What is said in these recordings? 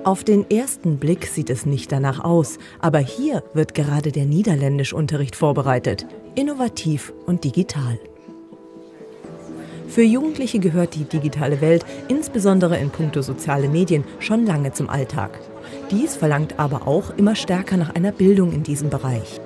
Auf den ersten Blick sieht es nicht danach aus, aber hier wird gerade der Niederländischunterricht vorbereitet. Innovativ und digital. Für Jugendliche gehört die digitale Welt, insbesondere in puncto soziale Medien, schon lange zum Alltag. Dies verlangt aber auch immer stärker nach einer Bildung in diesem Bereich.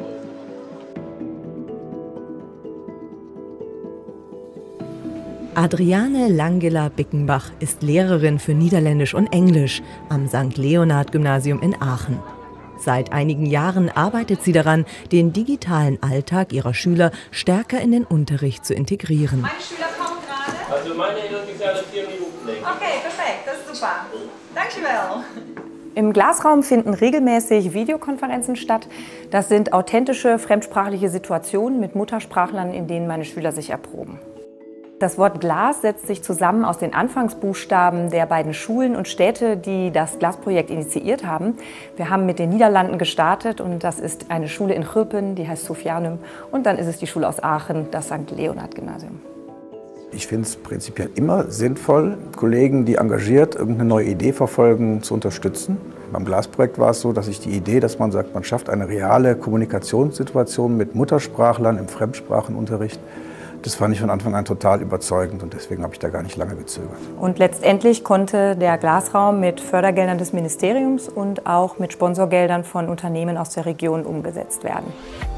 Adriane Langela-Bickenbach ist Lehrerin für Niederländisch und Englisch am St. Leonhard-Gymnasium in Aachen. Seit einigen Jahren arbeitet sie daran, den digitalen Alltag ihrer Schüler stärker in den Unterricht zu integrieren. Meine Schüler kommen gerade. Also meine ungefähr 4 Minuten. Okay, perfekt, das ist super. Dankjewel. Im Glasraum finden regelmäßig Videokonferenzen statt. Das sind authentische fremdsprachliche Situationen mit Muttersprachlern, in denen meine Schüler sich erproben. Das Wort Glas setzt sich zusammen aus den Anfangsbuchstaben der beiden Schulen und Städte, die das Glasprojekt initiiert haben. Wir haben mit den Niederlanden gestartet und das ist eine Schule in Gulpen, die heißt Sofianum. Und dann ist es die Schule aus Aachen, das St. Leonhard-Gymnasium. Ich finde es prinzipiell immer sinnvoll, Kollegen, die engagiert irgendeine neue Idee verfolgen, zu unterstützen. Beim Glasprojekt war es so, dass ich die Idee, dass man sagt, man schafft eine reale Kommunikationssituation mit Muttersprachlern im Fremdsprachenunterricht. Das fand ich von Anfang an total überzeugend und deswegen habe ich da gar nicht lange gezögert. Und letztendlich konnte der Glasraum mit Fördergeldern des Ministeriums und auch mit Sponsorgeldern von Unternehmen aus der Region umgesetzt werden.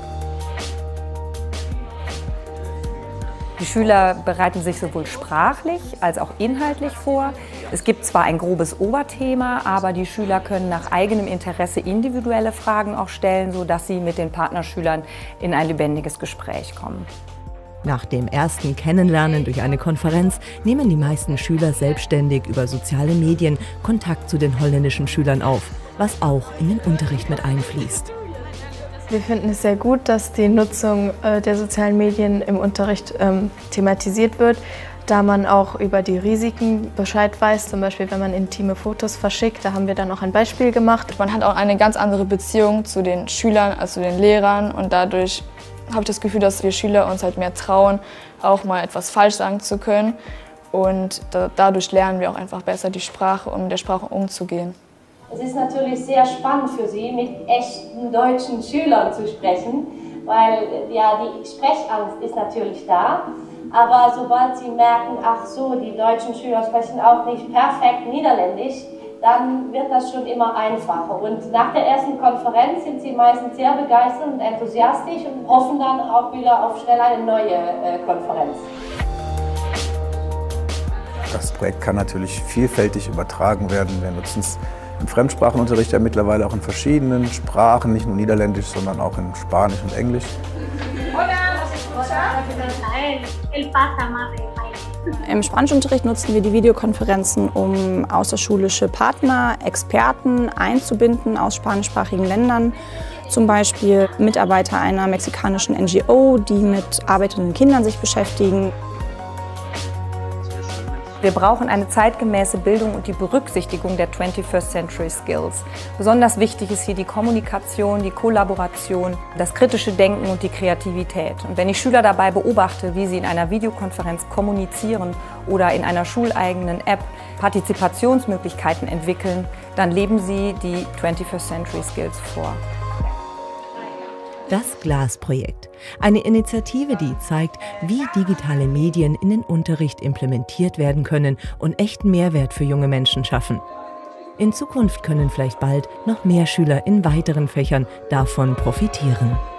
Die Schüler bereiten sich sowohl sprachlich als auch inhaltlich vor. Es gibt zwar ein grobes Oberthema, aber die Schüler können nach eigenem Interesse individuelle Fragen auch stellen, sodass sie mit den Partnerschülern in ein lebendiges Gespräch kommen. Nach dem ersten Kennenlernen durch eine Konferenz nehmen die meisten Schüler selbstständig über soziale Medien Kontakt zu den holländischen Schülern auf, was auch in den Unterricht mit einfließt. Wir finden es sehr gut, dass die Nutzung der sozialen Medien im Unterricht thematisiert wird, da man auch über die Risiken Bescheid weiß, zum Beispiel wenn man intime Fotos verschickt, da haben wir dann auch ein Beispiel gemacht. Man hat auch eine ganz andere Beziehung zu den Schülern als zu den Lehrern und dadurch habe ich das Gefühl, dass wir Schüler uns halt mehr trauen, auch mal etwas falsch sagen zu können und dadurch lernen wir auch einfach besser die Sprache, um mit der Sprache umzugehen. Es ist natürlich sehr spannend für Sie, mit echten deutschen Schülern zu sprechen, weil ja, die Sprechangst ist natürlich da. Aber sobald Sie merken, ach so, die deutschen Schüler sprechen auch nicht perfekt Niederländisch, dann wird das schon immer einfacher. Und nach der ersten Konferenz sind Sie meistens sehr begeistert und enthusiastisch und hoffen dann auch wieder auf schnell eine neue Konferenz. Das Projekt kann natürlich vielfältig übertragen werden. Wir nutzen es im Fremdsprachenunterricht ja mittlerweile auch in verschiedenen Sprachen, nicht nur Niederländisch, sondern auch in Spanisch und Englisch. Im Spanischunterricht nutzen wir die Videokonferenzen, um außerschulische Partner, Experten einzubinden aus spanischsprachigen Ländern. Zum Beispiel Mitarbeiter einer mexikanischen NGO, die mit arbeitenden Kindern sich beschäftigen. Wir brauchen eine zeitgemäße Bildung und die Berücksichtigung der 21st Century Skills. Besonders wichtig ist hier die Kommunikation, die Kollaboration, das kritische Denken und die Kreativität. Und wenn ich Schüler dabei beobachte, wie sie in einer Videokonferenz kommunizieren oder in einer schuleigenen App Partizipationsmöglichkeiten entwickeln, dann leben sie die 21st Century Skills vor. Das Glasprojekt. Eine Initiative, die zeigt, wie digitale Medien in den Unterricht implementiert werden können und echten Mehrwert für junge Menschen schaffen. In Zukunft können vielleicht bald noch mehr Schüler in weiteren Fächern davon profitieren.